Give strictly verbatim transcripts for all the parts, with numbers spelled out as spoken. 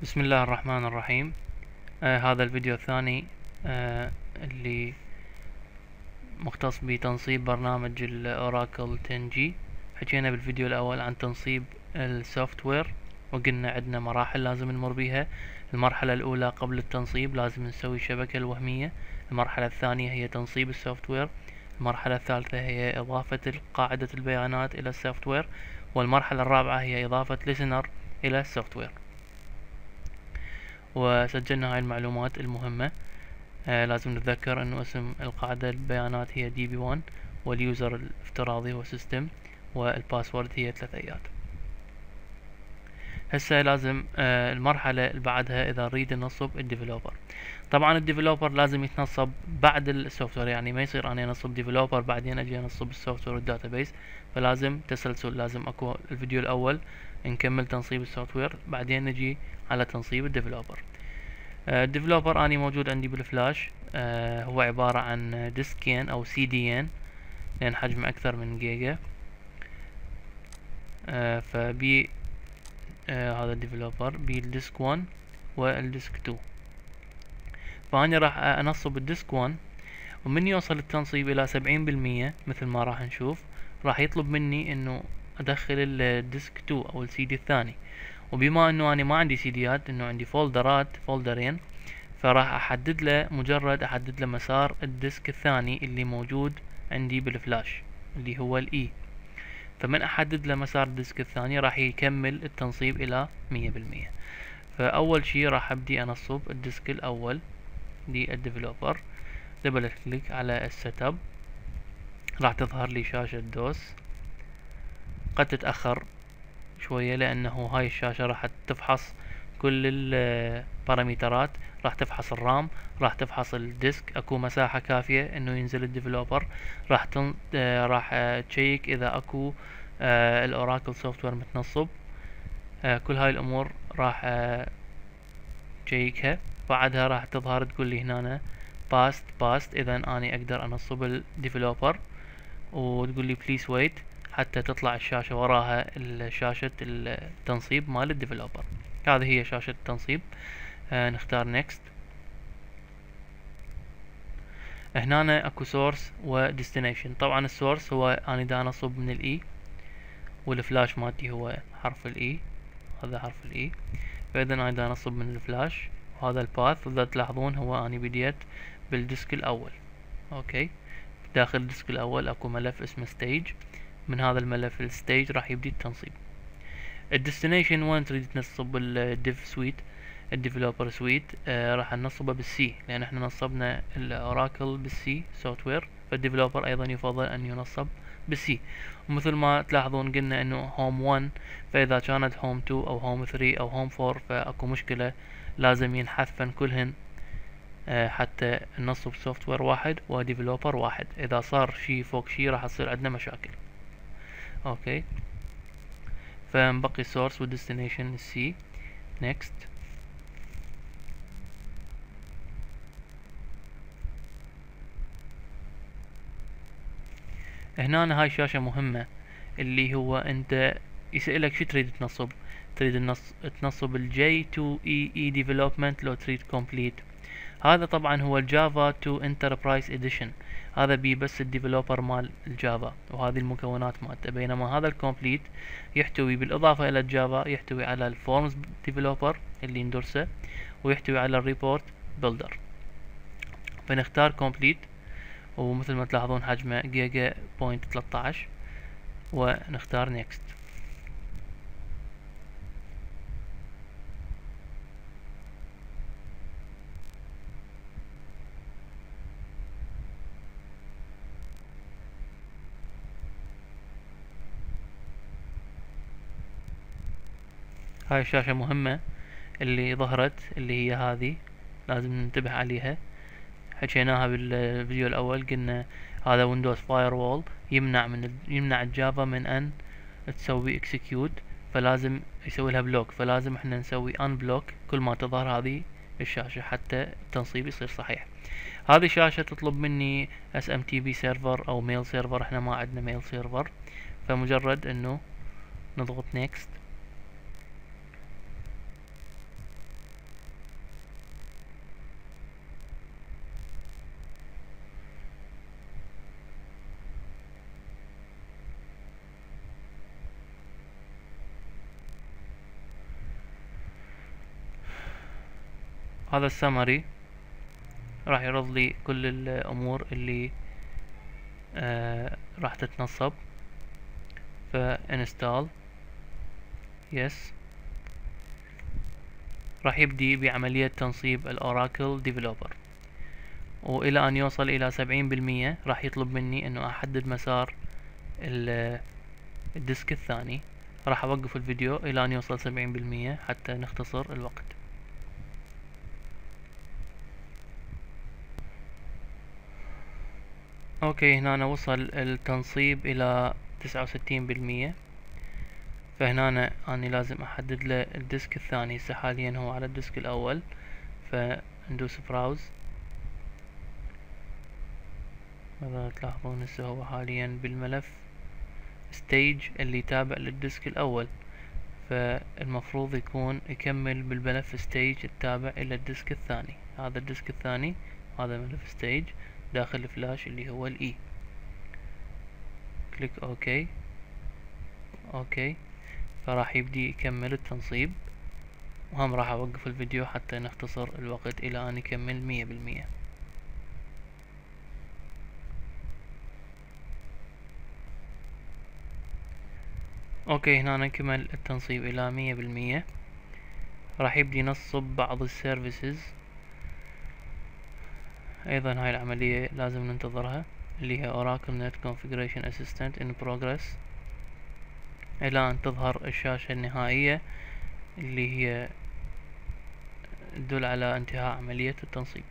بسم الله الرحمن الرحيم. آه هذا الفيديو الثاني آه اللي مختص بتنصيب برنامج الأوراكل عشرة جي. حكينا بالفيديو الأول عن تنصيب السوفت وير، وقلنا عندنا مراحل لازم نمر بيها. المرحلة الأولى قبل التنصيب لازم نسوي الشبكة الوهمية. المرحلة الثانية هي تنصيب السوفت وير. المرحلة الثالثة هي إضافة قاعدة البيانات إلى السوفت وير. والمرحلة الرابعة هي إضافة listener إلى السوفت وير. وسجلنا هاي المعلومات المهمة. آه لازم نتذكر انه اسم القاعدة البيانات هي دي بي واحد، واليوزر الافتراضي هو سيستم، والباسورد هي ثلاث ايات. هسه لازم آه المرحلة اللي بعدها اذا نريد ننصب الديفلوبر. طبعا الديفلوبر لازم يتنصب بعد السوفت وير، يعني ما يصير انا انصب ديفلوبر بعدين اجي انصب السوفت وير والداتابيس، فلازم تسلسل. لازم اكو الفيديو الاول نكمل تنصيب السوفت وير، بعدين نجي على تنصيب الديفلوبر. الديفلوبر اني موجود عندي بالفلاش. آه هو عبارة عن ديسكين او سي دي ان، لان حجمه اكثر من جيجا. آه فبي آه هذا الديفلوبر بي الديسك واحد والديسك اثنين. فاني راح انصب الديسك واحد، ومن يوصل التنصيب الى سبعين بالمية مثل ما راح نشوف، راح يطلب مني انه ادخل الديسك اثنين او السي دي الثاني. وبما انه انا ما عندي سيديات، انه عندي فولدرات فولدرين، فراح احدد له مجرد احدد له مسار الديسك الثاني اللي موجود عندي بالفلاش اللي هو الاي. فمن احدد له مسار الديسك الثاني راح يكمل التنصيب الى مية بالمية. فاول شي راح ابدي انصب الديسك الاول للديفلوبر. دبل كليك على السيت اب، راح تظهر لي شاشة دوس. قد تتأخر شوية لانه هاي الشاشة راح تفحص كل البارامترات، راح تفحص الرام، راح تفحص الديسك، اكو مساحة كافية انه ينزل الديفلوبر. راح تن... آه راح آه تشيك اذا اكو آه الاوراكل سوفت وير متنصب. آه كل هاي الامور راح آه تشيكها. بعدها راح تظهر تقول لي هنا باست باست، اذا اني اقدر انصب الديفلوبر، وتقول لي بليز ويت حتى تطلع الشاشة وراها شاشة التنصيب مال الديفلوبر. هذه هي شاشة التنصيب. آه نختار نيكست. هنا اكو سورس وديستنيشن. طبعا السورس هو انا دا انصب من الاي، والفلاش مالتي هو حرف الاي، هذا حرف الاي، فاذا انا دا انصب من الفلاش. وهذا الباث، واذا تلاحظون هو اني بديت بالديسك الاول. اوكي، داخل الديسك الاول اكو ملف اسمه ستيج. من هذا الملف الستيج راح يبدي التنصيب. الديستنيشن وين تريد تنصب الديف سويت، الديفلوبر سويت، آه راح ننصبه بالسي، لان احنا نصبنا الاوراكل بالسي سوفت وير، فالديفلوبر ايضا يفضل ان ينصب بالسي. ومثل ما تلاحظون قلنا انه هوم واحد، فاذا كانت هوم اثنين او هوم ثلاثة او هوم أربعة فاكو مشكلة، لازم ينحذفن كلهن آه حتى ننصب سوفت وير واحد وديفلوبر واحد. اذا صار شي فوق شي راح تصير عندنا مشاكل. اوكي، فنبقي source و destination C. next. هنا هاي شاشة مهمة، اللي هو انت يسألك شو تريد تنصب. تريد النص... تنصب الجي تو اي اي development لو تريد complete. هذا طبعا هو الجافا تو انتربرايز اديشن، هذا بي بس الديفلوبر مال الجافا وهذه المكونات مالته. بينما هذا الكومبليت يحتوي بالاضافة الى الجافا، يحتوي على الفورمز ديفلوبر اللي ندرسه، ويحتوي على الريبورت بيلدر. فنختار كومبليت، ومثل ما تلاحظون حجمه جيجا بوينت ثلاثة عشر، ونختار نيكست. هاي الشاشة مهمة اللي ظهرت، اللي هي هذه، لازم ننتبه عليها. حكيناها بالفيديو الاول، قلنا هذا ويندوز فاير وول يمنع من يمنع الجافا من ان تسوي اكسكيوت، فلازم يسوي لها بلوك. فلازم احنا نسوي ان بلوك كل ما تظهر هذه الشاشة حتى التنصيب يصير صحيح. هذه الشاشة تطلب مني اس ام تي بي سيرفر او ميل سيرفر، احنا ما عندنا ميل سيرفر، فمجرد انه نضغط نيكست. هذا السمري راح يرد لي كل الامور اللي آه راح تتنصب. فانستال يس، راح يبدي بعملية تنصيب الاوراكل ديفلوبر، والى ان يوصل الى سبعين بالمية راح يطلب مني انه احدد مسار الديسك الثاني. راح اوقف الفيديو الى ان يوصل سبعين بالمية حتى نختصر الوقت. اوكي، هنا أنا وصل التنصيب الى تسعة وستين بالمية، فهنا أنا اني لازم احدد له الديسك الثاني. هسه حاليا هو على الديسك الاول، فندوس براوز. مثلا تلاحظون هسه هو حاليا بالملف ستيج اللي تابع للديسك الاول، فالمفروض يكون يكمل بالملف ستيج التابع الى الديسك الثاني. هذا الديسك الثاني، هذا ملف ستيج داخل الفلاش اللي هو الاي. كليك اوكي. اوكي، فراح يبدي يكمل التنصيب، وهم راح اوقف الفيديو حتى نختصر الوقت الى ان يكمل مية بالمية. اوكي، هنا نكمل التنصيب الى مية بالمية. راح يبدي ينصب بعض السيرفيسز. ايضا هاي العملية لازم ننتظرها، اللي هي Oracle Net Configuration Assistant in Progress، الى ان تظهر الشاشة النهائية اللي هي تدل على انتهاء عملية التنصيب.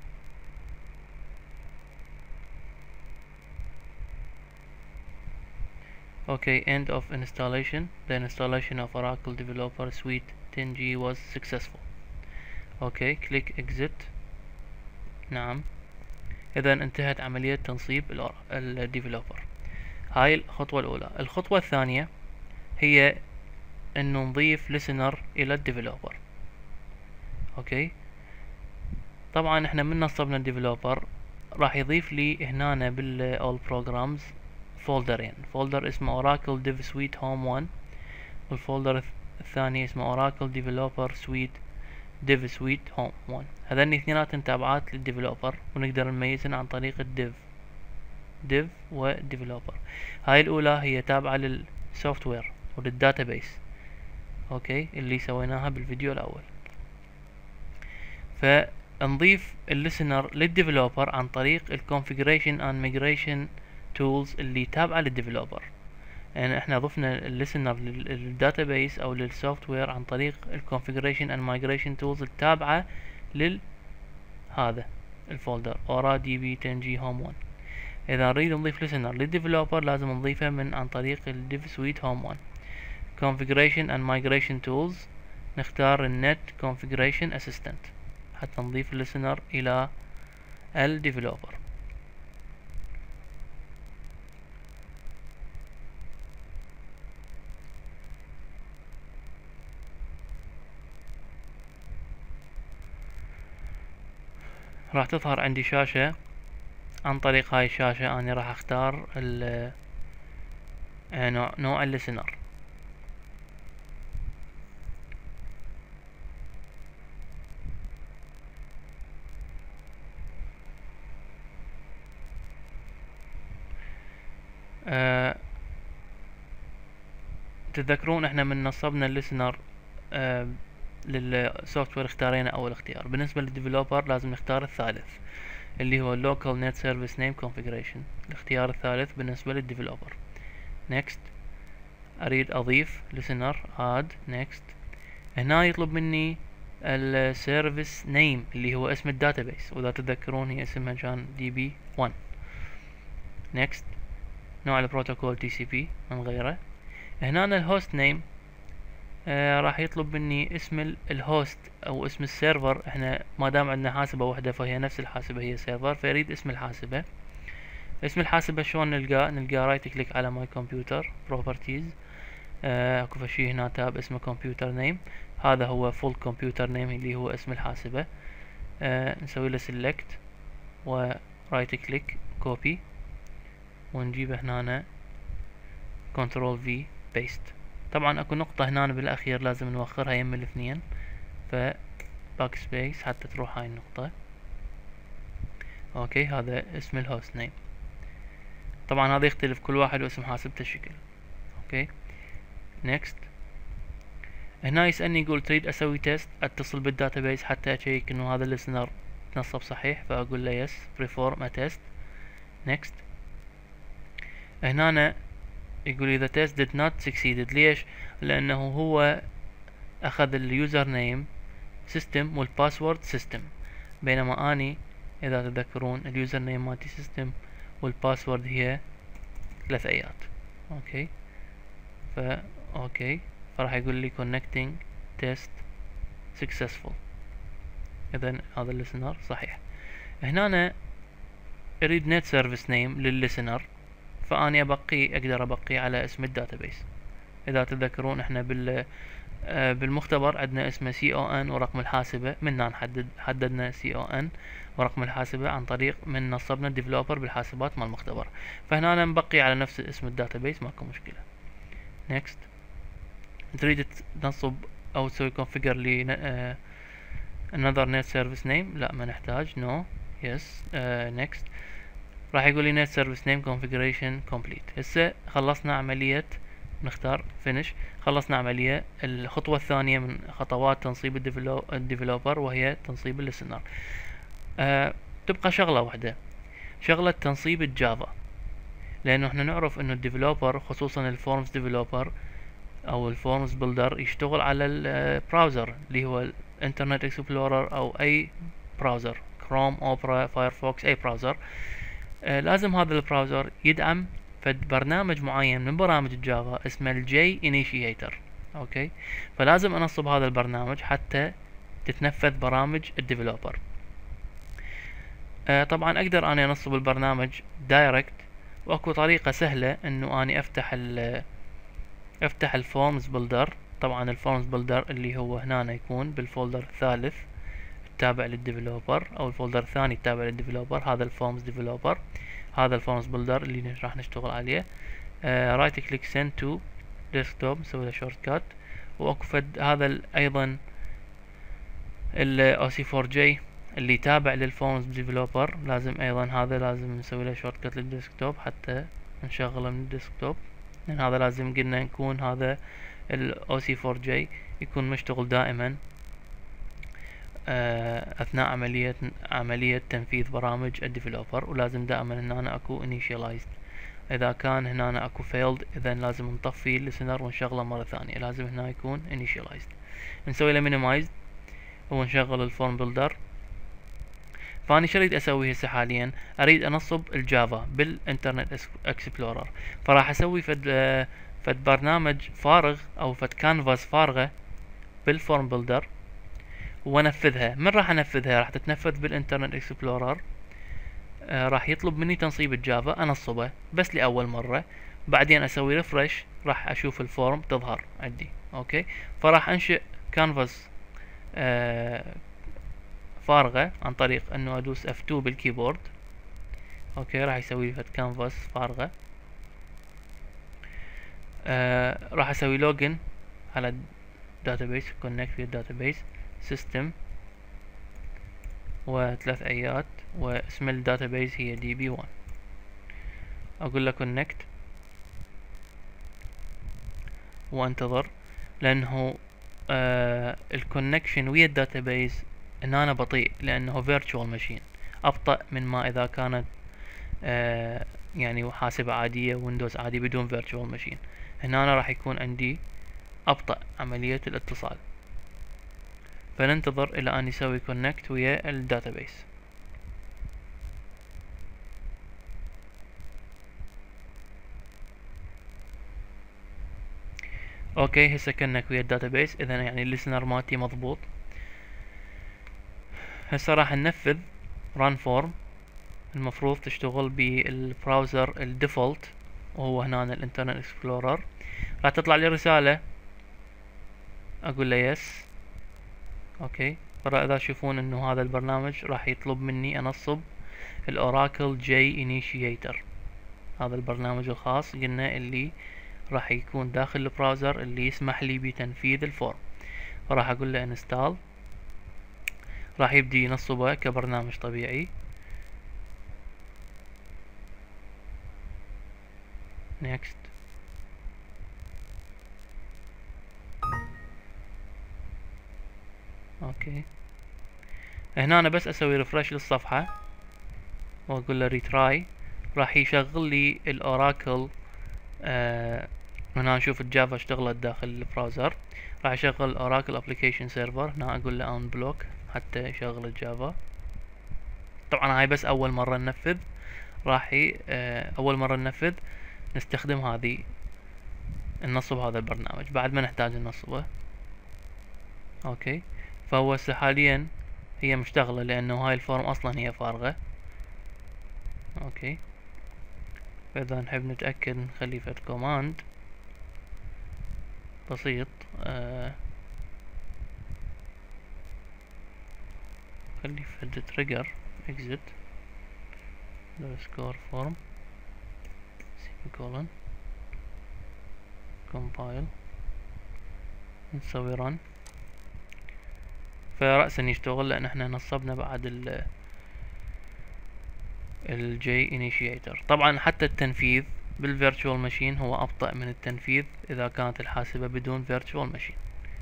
Okay, end of installation. The installation of Oracle Developer Suite ten G was successful. Okay, click exit. نعم، إذا انتهت عملية تنصيب الديفلوبر. هاي الخطوة الأولى. الخطوة الثانية هي إنه نضيف listener إلى الديفلوبر. أوكي، طبعا إحنا من نصبنا الديفلوبر راح يضيف لي هنا بال all programs فولدرين. فولدر اسمه Oracle Dev Suite Home one، والفولدر الثاني اسمه Oracle Developer Suite Dev Suite Home one. هذني اثنيناتن تابعات للديفلوبر، ونقدر نميزن عن طريق الديف ديف وديفلوبر. هاي الاولى هي تابعة للسوفت وير وللداتابيس، اوكي، اللي سويناها بالفيديو الاول. فنضيف الليسنر للديفلوبر عن طريق الكونفيجريشن اند ميجريشن تولز اللي تابعة للديفلوبر. يعني احنا ضفنا الليسنر للداتابيس او للسوفت وير عن طريق الكونفيجريشن اند مايجريشن تولز التابعة لل هذا الفولدر اورا دي بي ten G home one. اذا نريد نضيف listener للديفلوبر لازم نضيفه من عن طريق الديف سويت home one. configuration and migration tools، نختار النت configuration assistant حتى نضيف listener الى الديفلوبر. راح تظهر عندي شاشة. عن طريق هاي الشاشة أنا راح أختار ال نوع, نوع الليسنر. أه تتذكرون احنا من نصبنا الليسنر أه للسوفت وير اختارينا أول اختيار. بالنسبة للديفلوبر لازم نختار الثالث اللي هو Local Net Service Name Configuration، الاختيار الثالث بالنسبة للديفلوبر. Next، أريد أضيف listener add next. هنا يطلب مني ال service name اللي هو اسم الداتابيس، وإذا تتذكرون هي اسمها كان دي بي one. Next، نوع البروتوكول تي سي بي نغيره. هنا الهوست نيم آه راح يطلب مني اسم الهوست او اسم السيرفر. احنا ما دام عندنا حاسبة واحدة فهي نفس الحاسبة هي سيرفر، فيريد اسم الحاسبة. اسم الحاسبة شلون نلقاه؟ نلقاه رايت كليك على ماي كمبيوتر بروبرتيز، اكو شي هنا تاب اسمه كمبيوتر نيم. هذا هو فول كمبيوتر نيم اللي هو اسم الحاسبة. آه نسوي له سيلكت ورايت كليك كوبي، ونجيبه هنا كنترول في بيست. طبعا اكو نقطة هنا بالاخير لازم نوخرها يم الاثنين، ف باك سبيس حتى تروح هاي النقطة. اوكي هذا اسم الهوست نيم. طبعا هذا يختلف كل واحد واسم حاسبته شكل. اوكي نيكست. هنا يسألني يقول تريد اسوي تيست، اتصل بالداتابيس حتى اشيك انه هذا الليسنر تنصب صحيح، فاقول له يس perform a test. نيكست. هنا يقول اذا test did not succeeded. ليش؟ لانه هو اخذ اليوزر نيم سيستم والباسورد سيستم، بينما اني اذا تذكرون اليوزر نيم مالتي سيستم والباسورد هي ثلاث ايات. اوكي فا اوكي فراح يقول لي connecting test successful. اذا هذا الليسنر صحيح. هنا أنا اريد نت سيرفيس نيم للليسنر، فاني ابقي اقدر ابقي على اسم الداتابيس. اذا تذكرون احنا بال آه بالمختبر عندنا اسمه سي او ان ورقم الحاسبة، منا نحدد حددنا سي او ان ورقم الحاسبة عن طريق من نصبنا الديفلوبر بالحاسبات مال المختبر، فهنا أنا مبقي على نفس اسم الداتابيس ماكو مشكلة. نيكست. تريد تنصب او تسوي configure لي uh, another net service name؟ لا ما نحتاج. no yes uh, next. راح يقول لي net service name configuration complete. هسه خلصنا عملية، نختار finish. خلصنا عملية الخطوة الثانية من خطوات تنصيب الديفلوبر وهي تنصيب الليسنر. uh, تبقى شغلة واحدة، شغلة تنصيب الجافا، لانه احنا نعرف انه الديفلوبر خصوصا الفورمز ديفلوبر او الفورمز بيلدر يشتغل على البراوزر اللي هو الانترنت اكسبلورر او اي براوزر، كروم، اوبرا، فايرفوكس، اي براوزر. آه لازم هذا البراوزر يدعم فد برنامج معين من برامج الجافا اسمه الجي انيشيتر. اوكي فلازم انصب هذا البرنامج حتى تتنفذ برامج الديفلوبر. آه طبعا اقدر اني انصب البرنامج دايركت، واكو طريقة سهلة انه اني افتح ال افتح الفورمز بيلدر. طبعا الفورمز بيلدر اللي هو هنا يكون بالفولدر الثالث التابع للديفلوبر، او الفولدر الثاني التابع للديفلوبر، هذا الفورمز ديفلوبر، هذا الفورمز بيلدر اللي راح نشتغل عليه. رايت كليك سند تو ديسكتوب، نسوي له شورت كات. واكو فد هذا ايضا ال او سي فور جي اللي تابع للفورمز ديفلوبر، لازم ايضا هذا لازم نسوي له شورت كات للديسكتوب حتى نشغله من الديسكتوب، لان هذا لازم قلنا يكون هذا ال او سي فور جي يكون مشتغل دائما اثناء عملية عملية تنفيذ برامج الديفلوبر، ولازم دائما هنا اكو initialized. اذا كان هنا اكو failed اذا لازم نطفي الليسنر ونشغله مرة ثانية، لازم هنا يكون initialized. نسوي له minimize ونشغل الفورم بيلدر. فاني شو اريد اسوي هسه حاليا؟ اريد انصب الجافا بالانترنت اكسبلورر، فراح اسوي فد فد برنامج فارغ او فد كانفاس فارغة بالفورم بيلدر وانفذها. من راح انفذها؟ راح تتنفذ بالانترنت اكسبلورر. آه راح يطلب مني تنصيب الجافا، انصبه بس لاول مرة، بعدين اسوي ريفرش راح اشوف الفورم تظهر عندي. اوكي فراح انشئ كانفاس آه فارغة عن طريق انه ادوس اف تو بالكيبورد. اوكي راح يسوي لي فد كانفاس فارغة. آه راح اسوي لوجن على الداتابيس، كونكت في الداتابيس سيستم وثلاث ايات، واسم الداتابيس هي دي بي واحد. اقول له كونكت وانتظر، لانه آه الكونكشن ويا الداتابيس ان انا بطيء، لانه فيرتشوال ماشين ابطأ من ما اذا كانت آه يعني حاسبة عادية ويندوز عادي بدون فيرتشوال ماشين. هنا أنا راح يكون عندي ابطأ عملية الاتصال، فننتظر الى ان يسوي كونكت ويا الداتابيس. اوكي هسه كونكت ويا الداتابيس، اذا يعني الليسنر مالتي مضبوط. هسه راح ننفذ run form، المفروض تشتغل بالبراوزر الديفولت وهو هنا الانترنت اكسبلورر. راح تطلع لي رسالة اقول له يس. اوكي فاذا تشوفون انه هذا البرنامج راح يطلب مني انصب الاوراكل جي انيشيتر، هذا البرنامج الخاص قلنا اللي راح يكون داخل البراوزر اللي يسمح لي بتنفيذ الفورم. فراح اقول له انستال راح يبدي ينصبه كبرنامج طبيعي. next. اوكي، هنا انا بس اسوي ريفرش للصفحة واقول له ريتراي، راح يشغل لي الاوراكل. آه هنا نشوف الجافا اشتغلت داخل البراوزر. راح اشغل الاوراكل ابلكيشن سيرفر، هنا اقول له ان بلوك حتى يشغل الجافا. طبعا هاي بس اول مرة ننفذ، راح آه اول مرة ننفذ نستخدم هذه ننصب هذا البرنامج، بعد ما نحتاج ننصبه. اوكي، فهو هسه حاليا هي مشتغلة لانه هاي الفورم اصلا هي فارغة. اوكي، فاذا نحب نتأكد نخلي فد كوماند بسيط. آه خلي فد تريجر exit underscore form semicolon compile، نسوي run. فرأسا يشتغل لان احنا نصبنا بعد ال الجي initiator. طبعا حتى التنفيذ بالفيرتشوال ماشين هو ابطأ من التنفيذ اذا كانت الحاسبة بدون فيرتشوال ماشين.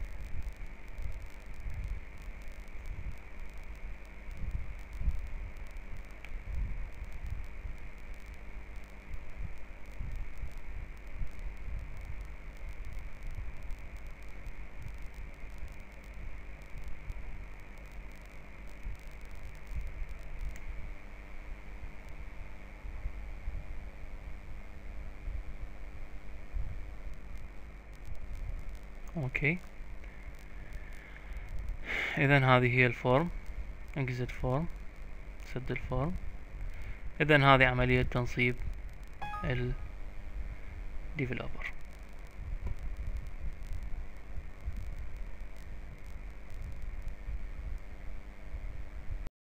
اوكي، اذا هذه هي الفورم exit form، سد الفورم. اذا هذه عملية تنصيب ال developer.